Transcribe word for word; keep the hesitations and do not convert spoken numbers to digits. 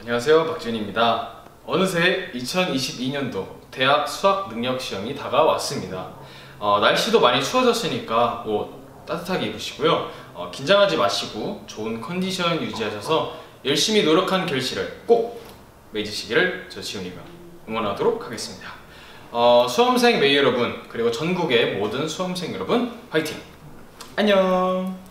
안녕하세요, 박지훈입니다. 어느새 이천이십이 년도 대학 수학능력시험이 다가왔습니다. 어, 날씨도 많이 추워졌으니까 옷 따뜻하게 입으시고요. 어, 긴장하지 마시고 좋은 컨디션 유지하셔서 열심히 노력한 결실을 꼭 맺으시기를 저 지훈이가 응원하도록 하겠습니다. 어, 수험생 매일 여러분, 그리고 전국의 모든 수험생 여러분, 화이팅! 안녕!